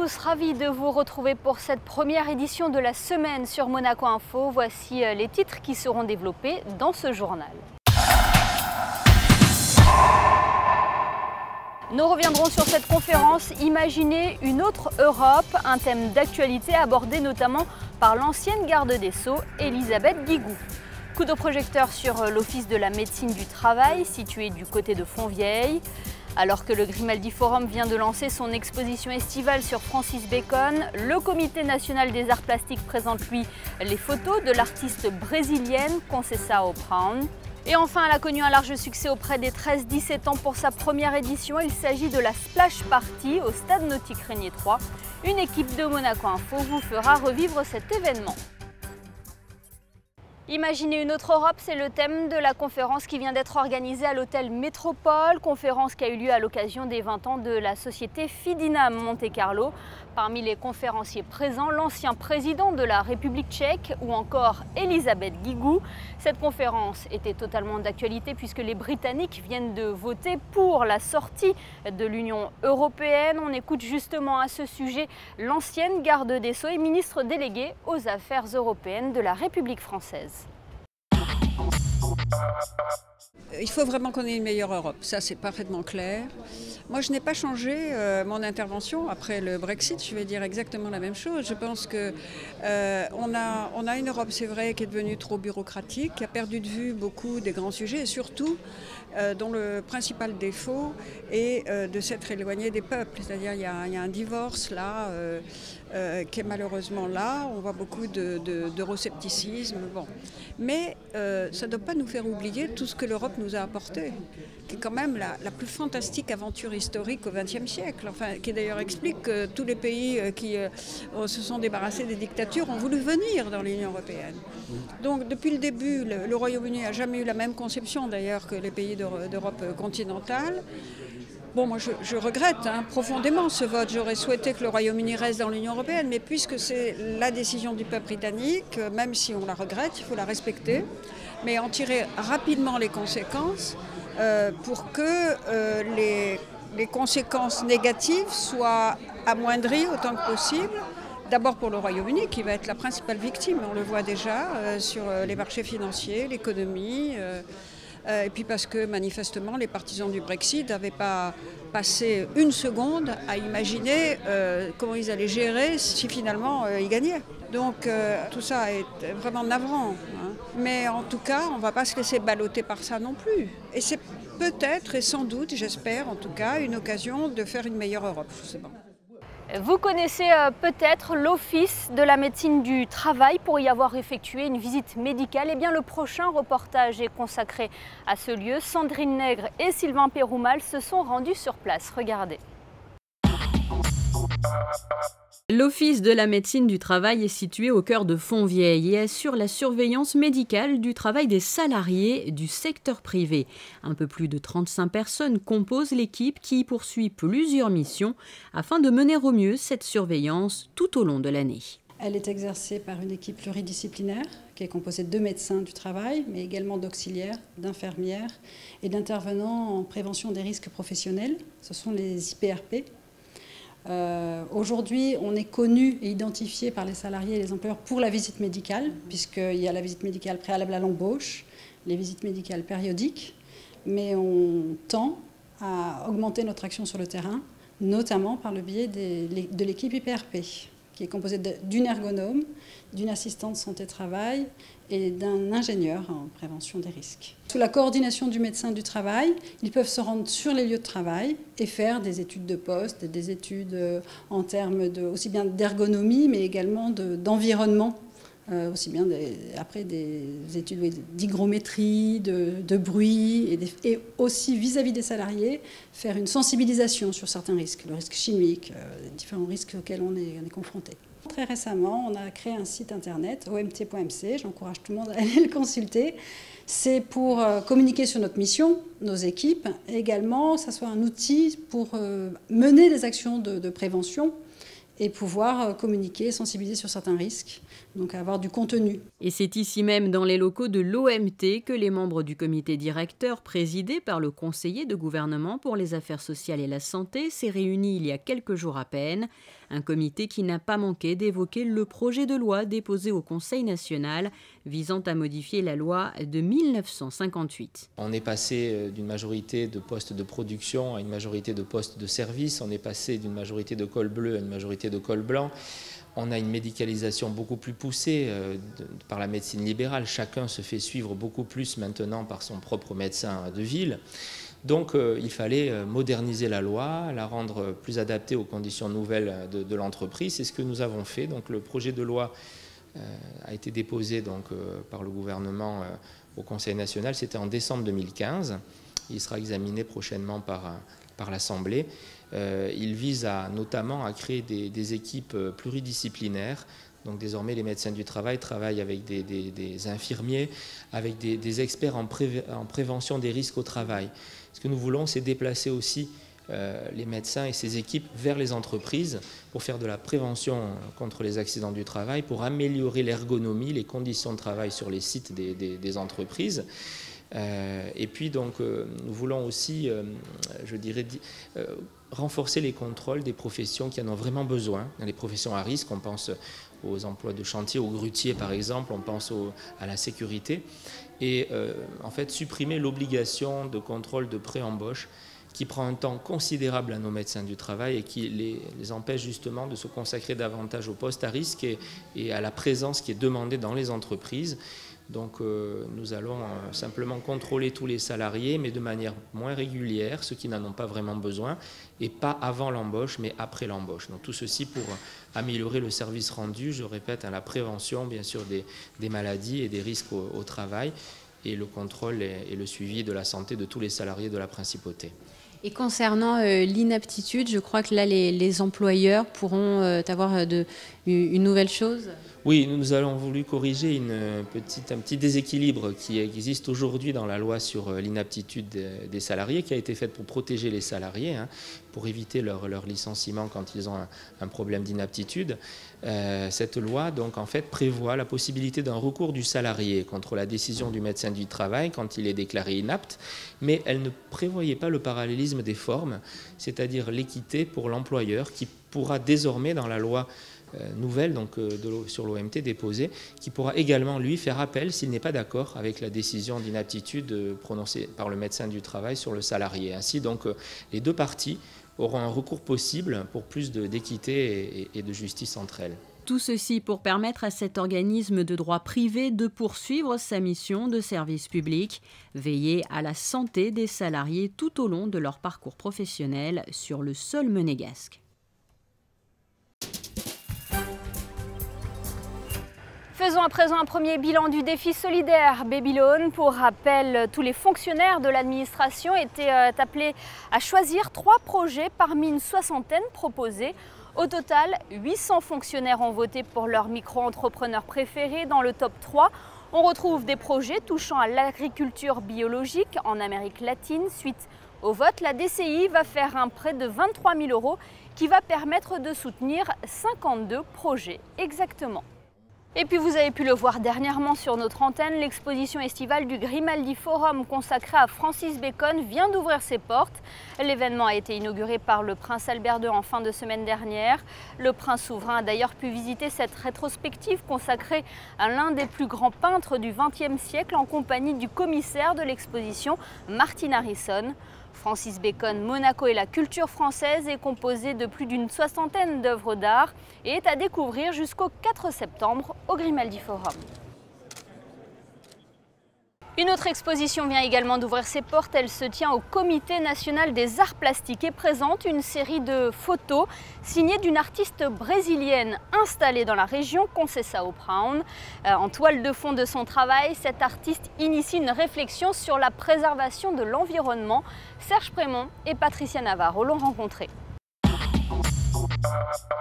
tous, ravis de vous retrouver pour cette première édition de la semaine sur Monaco Info. Voici les titres qui seront développés dans ce journal. Nous reviendrons sur cette conférence « Imaginez une autre Europe », un thème d'actualité abordé notamment par l'ancienne garde des Sceaux, Elisabeth Guigou. Coup de projecteur sur l'Office de la médecine du travail, situé du côté de Fontvieille. Alors que le Grimaldi Forum vient de lancer son exposition estivale sur Francis Bacon, le Comité national des arts plastiques présente lui les photos de l'artiste brésilienne Conceição Brown. Et enfin, elle a connu un large succès auprès des 13-17 ans pour sa première édition. Il s'agit de la Splash Party au Stade Nautique Régnier 3. Une équipe de Monaco Info vous fera revivre cet événement. Imaginez une autre Europe, c'est le thème de la conférence qui vient d'être organisée à l'hôtel Métropole, conférence qui a eu lieu à l'occasion des 20 ans de la société Fidinam Monte-Carlo. Parmi les conférenciers présents, l'ancien président de la République tchèque ou encore Elisabeth Guigou. Cette conférence était totalement d'actualité puisque les Britanniques viennent de voter pour la sortie de l'Union européenne. On écoute justement à ce sujet l'ancienne garde des Sceaux et ministre déléguée aux affaires européennes de la République française. Il faut vraiment qu'on ait une meilleure Europe, ça c'est parfaitement clair. Moi je n'ai pas changé mon intervention après le Brexit, je vais dire exactement la même chose. Je pense qu'on a une Europe, c'est vrai, qui est devenue trop bureaucratique, qui a perdu de vue beaucoup des grands sujets et surtout dont le principal défaut est de s'être éloigné des peuples. C'est-à-dire il y a un divorce là qui est malheureusement là, on voit beaucoup d'euroscepticisme. Bon. Mais ça ne doit pas nous faire oublier tout ce que l'Europe nous a apporté, qui est quand même la plus fantastique aventure historique au XXe siècle, enfin, qui d'ailleurs explique que tous les pays qui se sont débarrassés des dictatures ont voulu venir dans l'Union européenne. Donc depuis le début, le Royaume-Uni n'a jamais eu la même conception d'ailleurs que les pays d'Europe continentale. Bon, moi je regrette profondément ce vote. J'aurais souhaité que le Royaume-Uni reste dans l'Union européenne, mais puisque c'est la décision du peuple britannique, même si on la regrette, il faut la respecter, mais en tirer rapidement les conséquences pour que les conséquences négatives soient amoindries autant que possible. D'abord pour le Royaume-Uni, qui va être la principale victime, on le voit déjà sur les marchés financiers, l'économie. Et puis parce que manifestement les partisans du Brexit n'avaient pas passé une seconde à imaginer comment ils allaient gérer si finalement ils gagnaient. Donc tout ça est vraiment navrant. Mais en tout cas, on ne va pas se laisser balloter par ça non plus. Et c'est peut-être et sans doute, j'espère en tout cas, une occasion de faire une meilleure Europe. Je sais pas. Vous connaissez peut-être l'Office de la médecine du travail pour y avoir effectué une visite médicale. Eh bien, le prochain reportage est consacré à ce lieu. Sandrine Nègre et Sylvain Péroumal se sont rendus sur place. Regardez. L'Office de la médecine du travail est situé au cœur de Fontvieille et assure la surveillance médicale du travail des salariés du secteur privé. Un peu plus de 35 personnes composent l'équipe qui poursuit plusieurs missions afin de mener au mieux cette surveillance tout au long de l'année. Elle est exercée par une équipe pluridisciplinaire qui est composée de 2 médecins du travail, mais également d'auxiliaires, d'infirmières et d'intervenants en prévention des risques professionnels. Ce sont les IPRP. Aujourd'hui, on est connu et identifié par les salariés et les employeurs pour la visite médicale, puisqu'il y a la visite médicale préalable à l'embauche, les visites médicales périodiques, mais on tend à augmenter notre action sur le terrain, notamment par le biais de l'équipe IPRP, qui est composée d'une ergonome, d'une assistante santé-travail et d'un ingénieur en prévention des risques. Sous la coordination du médecin du travail, ils peuvent se rendre sur les lieux de travail et faire des études de poste, des études en termes aussi bien d'ergonomie, mais également d'environnement, aussi bien après des études d'hygrométrie, de bruit, et aussi vis-à-vis des salariés, faire une sensibilisation sur certains risques, le risque chimique, les différents risques auxquels on est confronté. Très récemment, on a créé un site internet, omt.mc, j'encourage tout le monde à aller le consulter. C'est pour communiquer sur notre mission, nos équipes, et également, ça soit un outil pour mener des actions de prévention et pouvoir communiquer, sensibiliser sur certains risques, donc avoir du contenu. Et c'est ici même dans les locaux de l'OMT que les membres du comité directeur, présidé par le conseiller de gouvernement pour les affaires sociales et la santé, s'est réuni il y a quelques jours à peine. Un comité qui n'a pas manqué d'évoquer le projet de loi déposé au Conseil national visant à modifier la loi de 1958. On est passé d'une majorité de postes de production à une majorité de postes de service. On est passé d'une majorité de col bleu à une majorité de col blanc. On a une médicalisation beaucoup plus poussée par la médecine libérale. Chacun se fait suivre beaucoup plus maintenant par son propre médecin de ville. Donc il fallait moderniser la loi, la rendre plus adaptée aux conditions nouvelles de l'entreprise. C'est ce que nous avons fait. Donc le projet de loi a été déposé par le gouvernement au Conseil national. C'était en décembre 2015. Il sera examiné prochainement par l'Assemblée. Il vise notamment à créer des équipes pluridisciplinaires. Donc désormais, les médecins du travail travaillent avec des infirmiers, avec des experts en prévention des risques au travail. Ce que nous voulons, c'est déplacer aussi les médecins et ces équipes vers les entreprises pour faire de la prévention contre les accidents du travail, pour améliorer l'ergonomie, les conditions de travail sur les sites des entreprises. Et puis donc nous voulons aussi, renforcer les contrôles des professions qui en ont vraiment besoin, dans les professions à risque. On pense aux emplois de chantier, aux grutiers par exemple, on pense à la sécurité, et en fait supprimer l'obligation de contrôle de pré-embauche qui prend un temps considérable à nos médecins du travail et qui les empêche justement de se consacrer davantage aux postes à risque et à la présence qui est demandée dans les entreprises. Donc nous allons simplement contrôler tous les salariés, mais de manière moins régulière, ceux qui n'en ont pas vraiment besoin, et pas avant l'embauche, mais après l'embauche. Donc tout ceci pour améliorer le service rendu, je répète, à la prévention bien sûr des maladies et des risques au travail, et le contrôle et le suivi de la santé de tous les salariés de la principauté. Et concernant l'inaptitude, je crois que là, les employeurs pourront avoir une nouvelle chose. Oui, nous avons voulu corriger un petit déséquilibre qui existe aujourd'hui dans la loi sur l'inaptitude des salariés, qui a été faite pour protéger les salariés, pour éviter leur licenciement quand ils ont un problème d'inaptitude. Cette loi, donc, en fait, prévoit la possibilité d'un recours du salarié contre la décision du médecin du travail quand il est déclaré inapte, mais elle ne prévoyait pas le parallélisme des formes, c'est-à-dire l'équité pour l'employeur qui pourra désormais, dans la loi nouvelle sur l'OMT déposée, qui pourra également lui faire appel s'il n'est pas d'accord avec la décision d'inaptitude prononcée par le médecin du travail sur le salarié. Ainsi donc les deux parties auront un recours possible pour plus d'équité et de justice entre elles. Tout ceci pour permettre à cet organisme de droit privé de poursuivre sa mission de service public, veiller à la santé des salariés tout au long de leur parcours professionnel sur le sol monégasque. Faisons à présent un premier bilan du défi solidaire Babyloan. Pour rappel, tous les fonctionnaires de l'administration étaient appelés à choisir 3 projets parmi une 60aine proposés. Au total, 800 fonctionnaires ont voté pour leur micro-entrepreneur préféré. Dans le top 3, on retrouve des projets touchant à l'agriculture biologique en Amérique latine. Suite au vote, la DCI va faire un prêt de 23 000 € qui va permettre de soutenir 52 projets exactement. Et puis vous avez pu le voir dernièrement sur notre antenne, l'exposition estivale du Grimaldi Forum consacrée à Francis Bacon vient d'ouvrir ses portes. L'événement a été inauguré par le prince Albert II en fin de semaine dernière. Le prince souverain a d'ailleurs pu visiter cette rétrospective consacrée à l'un des plus grands peintres du XXe siècle en compagnie du commissaire de l'exposition, Martin Harrison. Francis Bacon, Monaco et la culture française est composé de plus d'une 60aine d'œuvres d'art et est à découvrir jusqu'au 4 septembre au Grimaldi Forum. Une autre exposition vient également d'ouvrir ses portes. Elle se tient au Comité national des arts plastiques et présente une série de photos signées d'une artiste brésilienne installée dans la région, Conceição Brown. En toile de fond de son travail, cette artiste initie une réflexion sur la préservation de l'environnement. Serge Prémont et Patricia Navarro l'ont rencontrée.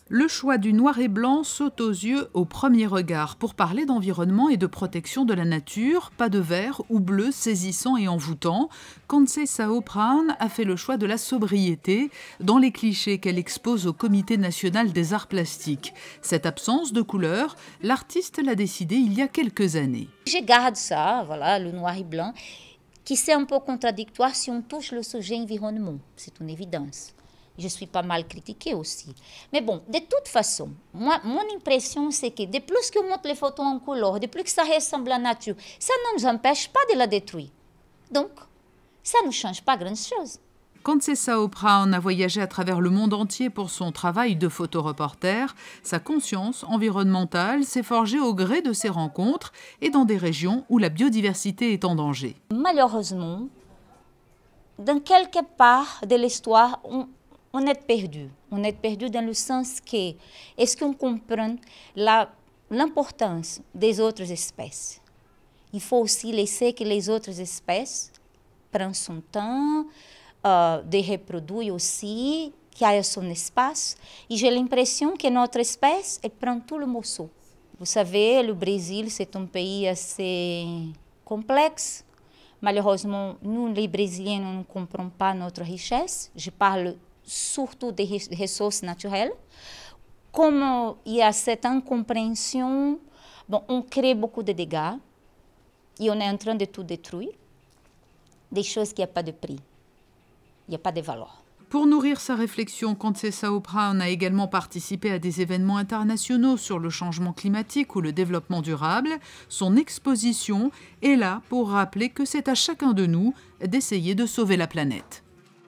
Le choix du noir et blanc saute aux yeux au premier regard. Pour parler d'environnement et de protection de la nature, pas de vert ou bleu saisissant et envoûtant, Conceição Brown a fait le choix de la sobriété dans les clichés qu'elle expose au Comité national des arts plastiques. Cette absence de couleur, l'artiste l'a décidé il y a quelques années. Je garde ça, voilà, le noir et blanc, qui c'est un peu contradictoire si on touche le sujet environnement, c'est une évidence. Je suis pas mal critiquée aussi. Mais bon, de toute façon, moi, mon impression, c'est que de plus qu'on monte les photos en couleur, de plus que ça ressemble à la nature, ça ne nous empêche pas de la détruire. Donc, ça ne change pas grand-chose. Conceição Brown a voyagé à travers le monde entier pour son travail de photoreporter. Sa conscience environnementale s'est forgée au gré de ses rencontres et dans des régions où la biodiversité est en danger. Malheureusement, dans quelque part de l'histoire, on est perdu. On est perdu dans le sens que, est-ce qu'on comprend l'importance des autres espèces? Il faut aussi laisser que les autres espèces prennent son temps, de reproduire aussi, qu'il y ait son espace. Et j'ai l'impression que notre espèce, elle prend tout le morceau. Vous savez, le Brésil, c'est un pays assez complexe. Malheureusement, nous, les Brésiliens, nous ne comprenons pas notre richesse. Je parle surtout des ressources naturelles. Comme il y a cette incompréhension, bon, on crée beaucoup de dégâts et on est en train de tout détruire, des choses qui n'ont pas de prix, il n'y a pas de valeur. Pour nourrir sa réflexion, Conceição Brown a également participé à des événements internationaux sur le changement climatique ou le développement durable. Son exposition est là pour rappeler que c'est à chacun de nous d'essayer de sauver la planète.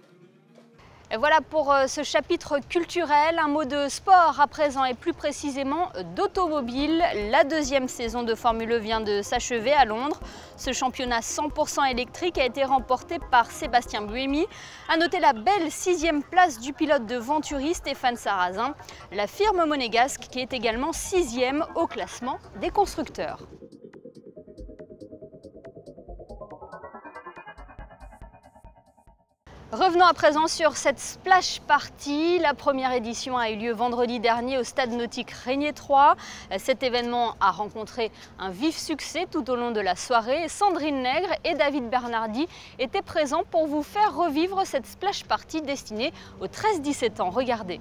Et voilà pour ce chapitre culturel. Un mot de sport à présent et plus précisément d'automobile. La deuxième saison de Formule 1 vient de s'achever à Londres. Ce championnat 100% électrique a été remporté par Sébastien Buemi. A noter la belle 6e place du pilote de Venturi Stéphane Sarrazin. La firme monégasque qui est également 6e au classement des constructeurs. Revenons à présent sur cette splash party. La première édition a eu lieu vendredi dernier au stade nautique Régnier 3. Cet événement a rencontré un vif succès tout au long de la soirée. Sandrine Nègre et David Bernardi étaient présents pour vous faire revivre cette splash party destinée aux 13-17 ans. Regardez.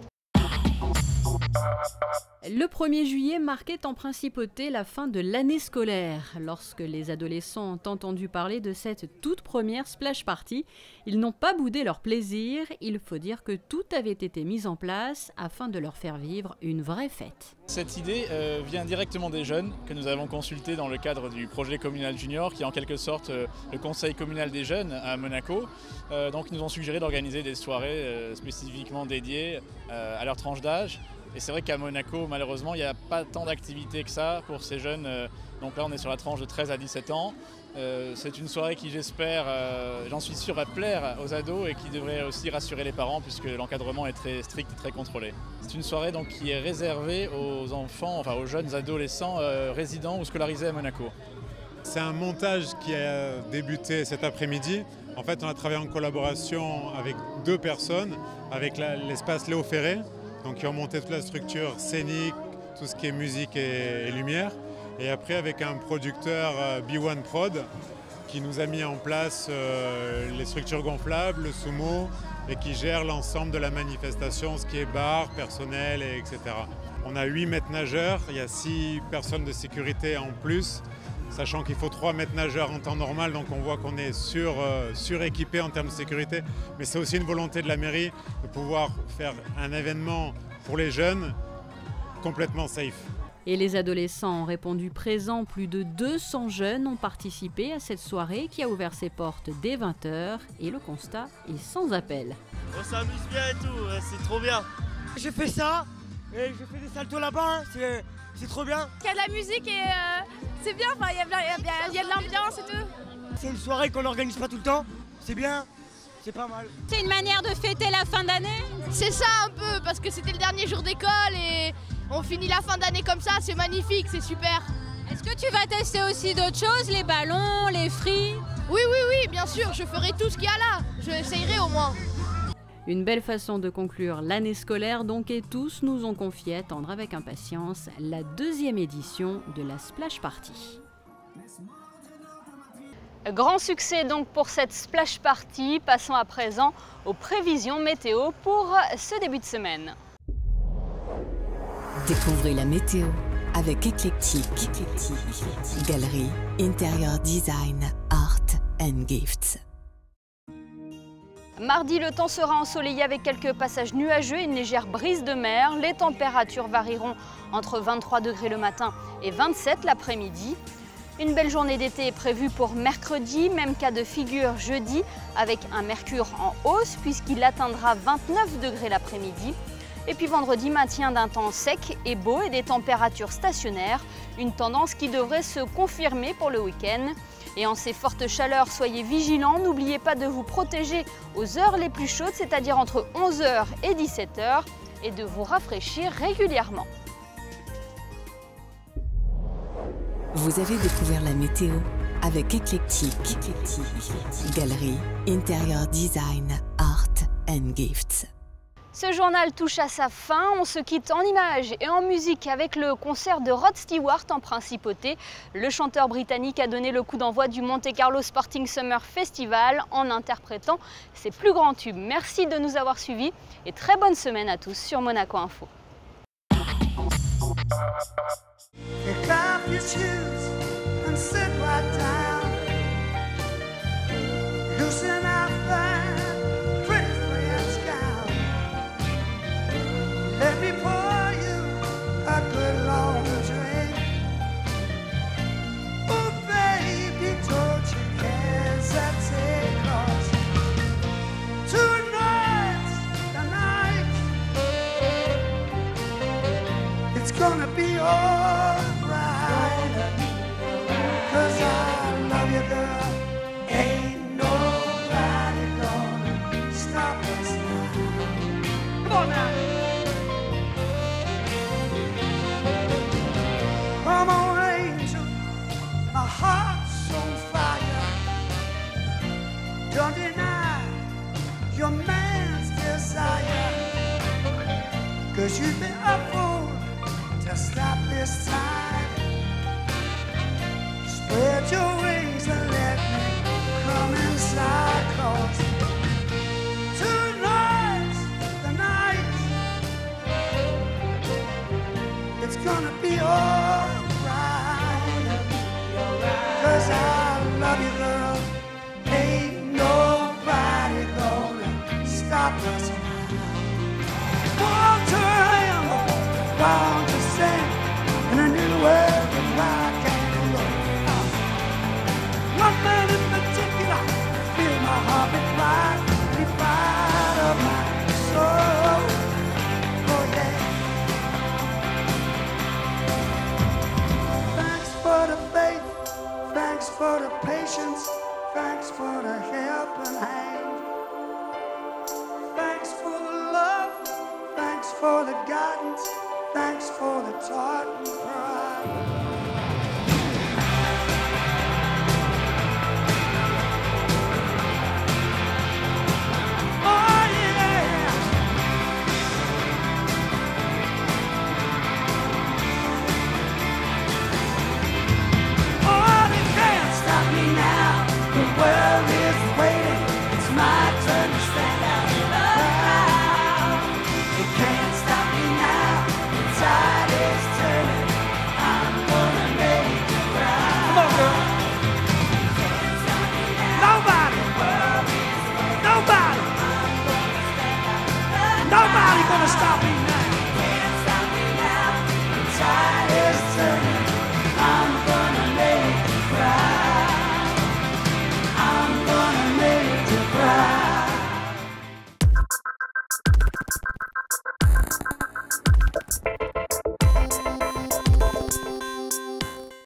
Le 1er juillet marquait en principauté la fin de l'année scolaire. Lorsque les adolescents ont entendu parler de cette toute première splash party, ils n'ont pas boudé leur plaisir. Il faut dire que tout avait été mis en place afin de leur faire vivre une vraie fête. Cette idée vient directement des jeunes que nous avons consultés dans le cadre du projet communal junior, qui est en quelque sorte le conseil communal des jeunes à Monaco. Donc ils nous ont suggéré d'organiser des soirées spécifiquement dédiées à leur tranche d'âge. Et c'est vrai qu'à Monaco, malheureusement, il n'y a pas tant d'activités que ça pour ces jeunes. Donc là, on est sur la tranche de 13 à 17 ans. C'est une soirée qui, j'espère, j'en suis sûr, va plaire aux ados et qui devrait aussi rassurer les parents puisque l'encadrement est très strict et très contrôlé. C'est une soirée donc, qui est réservée aux enfants, enfin aux jeunes adolescents résidents ou scolarisés à Monaco. C'est un montage qui a débuté cet après-midi. En fait, on a travaillé en collaboration avec 2 personnes, avec l'espace Léo Ferré, donc qui ont monté toute la structure scénique, tout ce qui est musique et lumière. Et après avec un producteur B1 Prod qui nous a mis en place les structures gonflables, le sumo, et qui gère l'ensemble de la manifestation, ce qui est bar, personnel, etc. On a 8 maîtres nageurs, il y a 6 personnes de sécurité en plus, sachant qu'il faut 3 maîtres nageurs en temps normal, donc on voit qu'on est suréquipé en termes de sécurité. Mais c'est aussi une volonté de la mairie de pouvoir faire un événement pour les jeunes complètement safe. Et les adolescents ont répondu présents. Plus de 200 jeunes ont participé à cette soirée qui a ouvert ses portes dès 20 h et le constat est sans appel. On s'amuse bien et tout, c'est trop bien. Je fais ça et je fais des saltos là-bas, c'est trop bien. Il y a de la musique et c'est bien, il y a de l'ambiance et tout. C'est une soirée qu'on n'organise pas tout le temps, c'est bien, c'est pas mal. C'est une manière de fêter la fin d'année. C'est ça un peu, parce que c'était le dernier jour d'école et on finit la fin d'année comme ça, c'est magnifique, c'est super. Est-ce que tu vas tester aussi d'autres choses, les ballons, les fris? Oui, bien sûr, je ferai tout ce qu'il y a là, j'essayerai au moins. Une belle façon de conclure l'année scolaire donc, et tous nous ont confié attendre avec impatience la 2e édition de la Splash Party. Grand succès donc pour cette Splash Party. Passons à présent aux prévisions météo pour ce début de semaine. Découvrez la météo avec Eclectic, galerie, intérieur design, art and gifts. Mardi, le temps sera ensoleillé avec quelques passages nuageux et une légère brise de mer. Les températures varieront entre 23 degrés le matin et 27 l'après-midi. Une belle journée d'été est prévue pour mercredi, même cas de figure jeudi avec un mercure en hausse puisqu'il atteindra 29 degrés l'après-midi. Et puis vendredi, maintien d'un temps sec et beau et des températures stationnaires, une tendance qui devrait se confirmer pour le week-end. Et en ces fortes chaleurs, soyez vigilants, n'oubliez pas de vous protéger aux heures les plus chaudes, c'est-à-dire entre 11h et 17h, et de vous rafraîchir régulièrement. Vous avez découvert la météo avec Eclectic, galerie, intérieur design, art and gifts. Ce journal touche à sa fin, on se quitte en images et en musique avec le concert de Rod Stewart en principauté. Le chanteur britannique a donné le coup d'envoi du Monte Carlo Sporting Summer Festival en interprétant ses plus grands tubes. Merci de nous avoir suivis et très bonne semaine à tous sur Monaco Info. Let me pour you a good long drink. Oh baby, don't you hesitate, 'cause tonight's the night. It's gonna be alright, 'cause I love you, girl. Ain't nobody gonna stop us now. Come on now. Come on, angel, my heart's on fire. Don't deny your man's desire, 'cause you've been a fool to stop this time. Spread your wings and let me come inside, 'cause tonight's the night. It's gonna be all 'cause I love you, girl. Ain't nobody gonna stop us now. Won't you hang, won't you sing in a new world of rock and roll? One man in particular, feel my heart beat right, the fight of my soul. Oh yeah. Thanks for the faith. Thanks for the patience, thanks for the helping hand. Thanks for the love, thanks for the guidance, thanks for the taught and pride.